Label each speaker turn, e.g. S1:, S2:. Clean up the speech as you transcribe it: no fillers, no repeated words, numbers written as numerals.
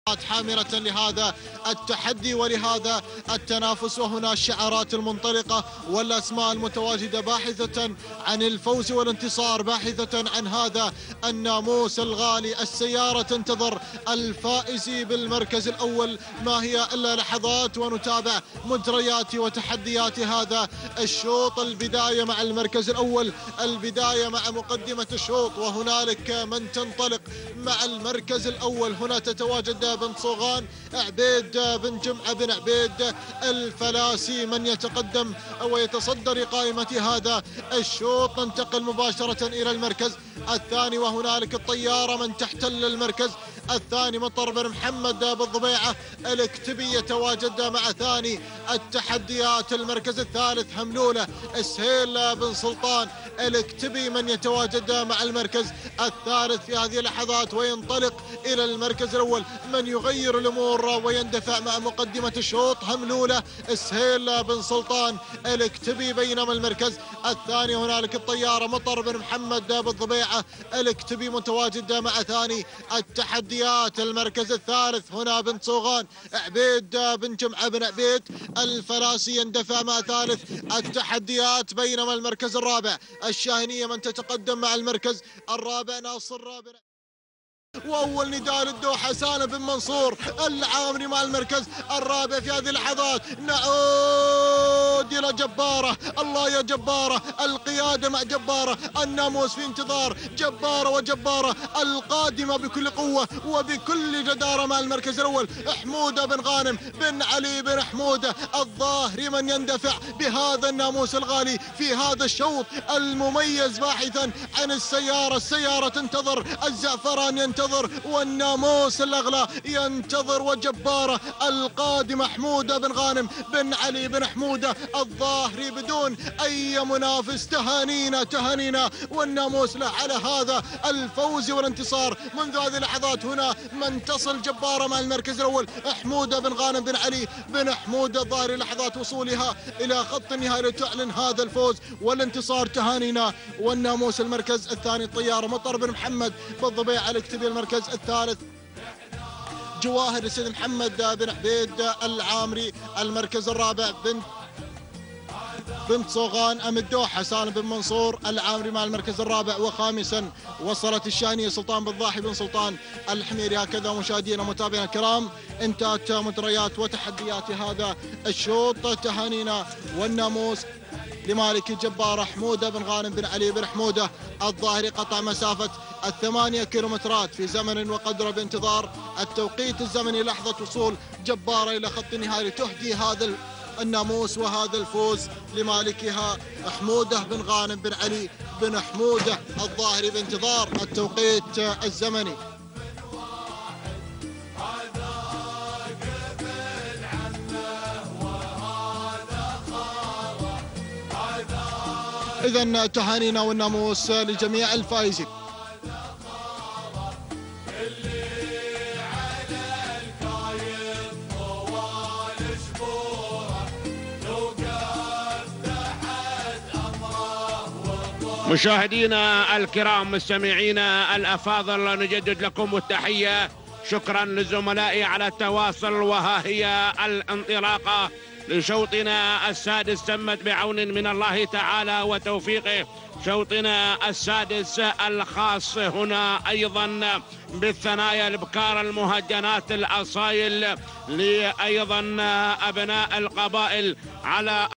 S1: حامرة لهذا التحدي ولهذا التنافس، وهنا الشعارات المنطلقة والأسماء المتواجدة باحثة عن الفوز والانتصار، باحثة عن هذا الناموس الغالي. السيارة تنتظر الفائز بالمركز الأول، ما هي إلا لحظات ونتابع مجريات وتحديات هذا الشوط. البداية مع المركز الأول، البداية مع مقدمة الشوط، وهنالك من تنطلق مع المركز الأول. هنا تتواجد بن صوغان، عبيد بن جمعة بن عبيد الفلاسي من يتقدم ويتصدر قائمة هذا الشوط. ننتقل مباشرة إلى المركز الثاني، وهنالك الطيارة من تحتل المركز الثاني. مطر بن محمد بالضبيعة الكتبي يتواجد مع ثاني التحديات. المركز الثالث هملولة سهيل بن سلطان الكتبي من يتواجد مع المركز الثالث في هذه اللحظات، وينطلق إلى المركز الأول من يغير الأمور ويندفع مع مقدمة الشوط. هملولة سهيل بن سلطان الكتبي، بينما المركز الثاني هنالك الطيارة مطر بن محمد بالضبيعة الكتبي متواجد مع ثاني التحديات. المركز الثالث هنا بن صوغان عبيد بن جمعة بن عبيد الفلاسي يندفع مع ثالث التحديات، بينما المركز الرابع الشاهنية من تتقدم مع المركز الرابع ناصر بن. واول نداء للدوحه سالم بن منصور العامري مع المركز الرابع في هذه اللحظات. نعود الى جباره، الله يا جباره، القياده مع جباره، الناموس في انتظار جباره، وجباره القادمه بكل قوه وبكل جداره مع المركز الاول. حموده بن غانم بن علي بن حموده الظاهري من يندفع بهذا الناموس الغالي في هذا الشوط المميز، باحثا عن السياره. السياره تنتظر، الزعفران ينتظر، والناموس الأغلى ينتظر، وجبارة القادمة حمودة بن غانم بن علي بن حمودة الظاهري بدون أي منافس. تهانينا والناموس له على هذا الفوز والانتصار منذ هذه اللحظات. هنا من تصل جبارة مع المركز الأول، حمودة بن غانم بن علي بن حمودة الظاهري، لحظات وصولها إلى خط النهاية لتعلن هذا الفوز والانتصار. تهانينا والناموس. المركز الثاني الطيارة مطر بن محمد بالضبيعة الكتبي. المركز الثالث جواهر السيد محمد بن عبيد العامري. المركز الرابع بنت صوغان أم الدوحة سالم بن منصور العامري مع المركز الرابع. وخامسا وصلت الشانية سلطان بن ضاحي بن سلطان الحميري. هكذا مشاهدينا ومتابعينا الكرام انتهت مجريات وتحديات هذا الشوط. تهانينا والناموس لمالك جبارة حمودة بن غانم بن علي بن حمودة الظاهري. قطع مسافة 8 كيلومترات في زمن وقدره بانتظار التوقيت الزمني لحظة وصول جبارة إلى خط النهاية لتهدي هذا الناموس وهذا الفوز لمالكها حمودة بن غانم بن علي بن حمودة الظاهري بانتظار التوقيت الزمني. إذن تهانينا والناموس لجميع الفائزين.
S2: مشاهدينا الكرام مستمعينا الأفاضل، نجدد لكم التحية. شكرا للزملاء على التواصل، وها هي الانطلاقة لشوطنا السادس تمت بعون من الله تعالى وتوفيقه. شوطنا السادس الخاص هنا أيضا بالثنايا البكار المهجنات الأصايل لأيضا أبناء القبائل على